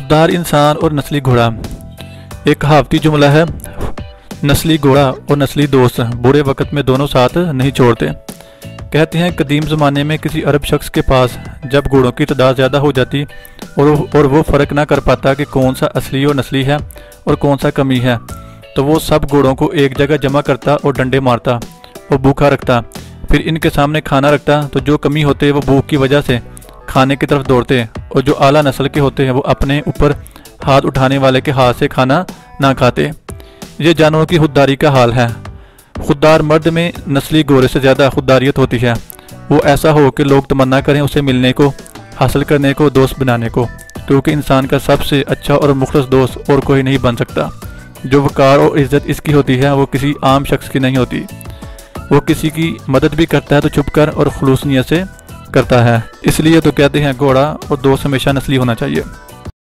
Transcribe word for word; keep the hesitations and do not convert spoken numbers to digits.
خوددار انسان اور نسلی گھوڑا۔ ایک کہاوتی جملہ ہے، نسلی گھوڑا اور نسلی دوست برے وقت میں دونوں ساتھ نہیں چھوڑتے۔ کہتے ہیں قدیم زمانے میں کسی عرب شخص کے پاس جب گھوڑوں کی تعداد زیادہ ہو جاتی اور اور وہ فرق نہ کر پاتا کہ کون سا اصلی اور نسلی ہے اور کون سا کمی ہے، تو وہ سب گھوڑوں کو ایک جگہ جمع کرتا اور ڈنڈے مارتا اور بھوکا رکھتا، پھر ان کے سامنے کھانا رکھتا تو جو کمی ہوتے وہ بھوک کی وجہ سے کھانے کی طرف دوڑتے، اور جو اعلیٰ نسل کے ہوتے ہیں وہ اپنے اوپر ہاتھ اٹھانے والے کے ہاتھ سے کھانا نہ کھاتے۔ یہ جانوروں کی خودداری کا حال ہے۔ خوددار مرد میں نسلی گھوڑے سے زیادہ خودداریت ہوتی ہے۔ وہ ایسا ہو کہ لوگ تمنا کریں اسے ملنے کو، حاصل کرنے کو، دوست بنانے کو، کیونکہ انسان کا سب سے اچھا اور مخلص دوست اور کوئی نہیں بن سکتا۔ جو وقار اور عزت اس کی ہوتی ہے وہ کسی عام شخص کی نہیں ہوتی۔ وہ کسی کی مدد بھی کرتا ہے تو چھپ کر اور خلوص نیت سے کرتا ہے۔ اس لیے تو کہتے ہیں گھوڑا اور دوست ہمیشہ نسلی ہونا چاہیے۔